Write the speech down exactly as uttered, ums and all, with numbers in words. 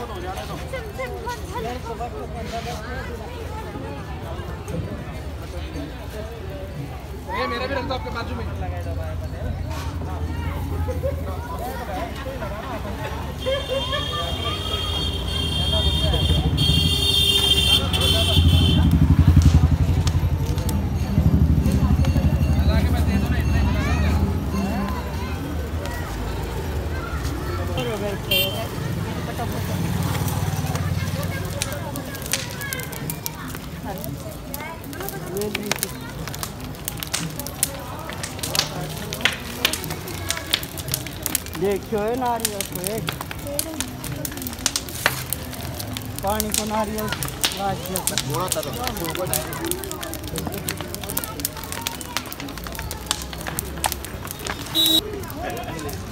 ये मेरा भी रख दो आपके बाजू में। देखियो है नारियल को एक पानी को नारियल थोड़ा सा